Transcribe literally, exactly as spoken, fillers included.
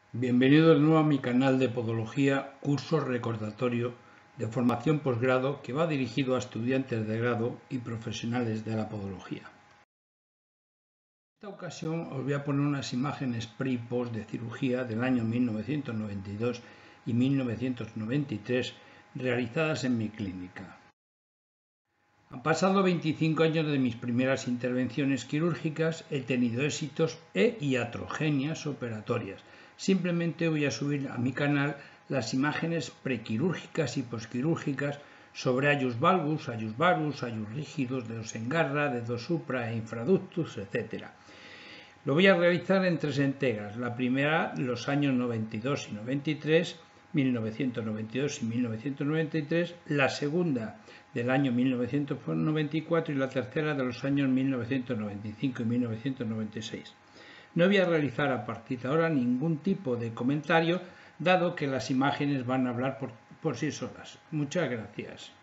Bienvenido de nuevo a mi canal de Podología, curso recordatorio de formación posgrado que va dirigido a estudiantes de grado y profesionales de la podología. En esta ocasión os voy a poner unas imágenes pre y post de cirugía del año mil novecientos noventa y dos y mil novecientos noventa y tres realizadas en mi clínica. Han pasado veinticinco años de mis primeras intervenciones quirúrgicas, he tenido éxitos e iatrogenias operatorias. Simplemente voy a subir a mi canal las imágenes prequirúrgicas y posquirúrgicas sobre hallus valgus, hallus varus, hallus rígidos, dedos en garra, dedos supra e infraductus, etcétera. Lo voy a realizar en tres entregas. La primera, los años noventa y dos y noventa y tres, mil novecientos noventa y dos y mil novecientos noventa y tres, la segunda del año mil novecientos noventa y cuatro y la tercera de los años mil novecientos noventa y cinco y mil novecientos noventa y seis. No voy a realizar a partir de ahora ningún tipo de comentario, dado que las imágenes van a hablar por, por sí solas. Muchas gracias.